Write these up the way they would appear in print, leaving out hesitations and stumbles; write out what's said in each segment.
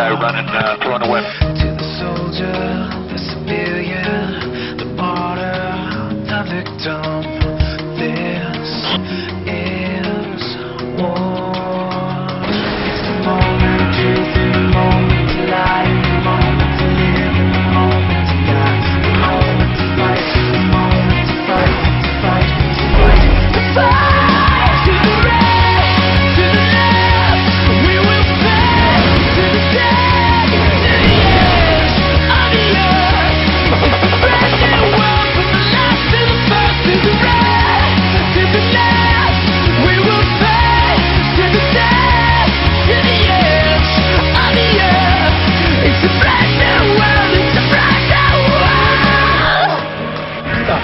guy running, throwing away. To the soldier, the civilian, the martyr, the victim, this is war. It's the moment of truth and the moment to lie, the moment to live and the moment to die, the moment to fight, the moment to fight, to fight, to fight, to fight. To the right, to the left, we will fight to the death, to the edge of the earth. It's a brand new world from the last to the first. To the right, to the left, we will fight to the death, to the edge of the earth. It's a brand new world, it's a brand new world. Stop.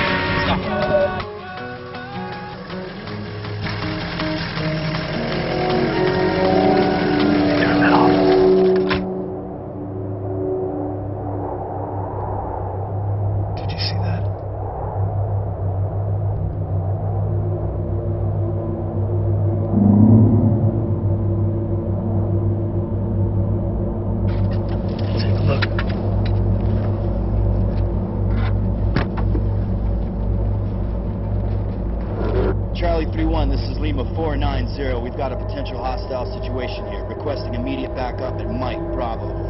Did you see that? Take a look. Charlie 3-1, this is Lima 490. We've got a potential hostile situation here. Requesting immediate backup at Mike Bravo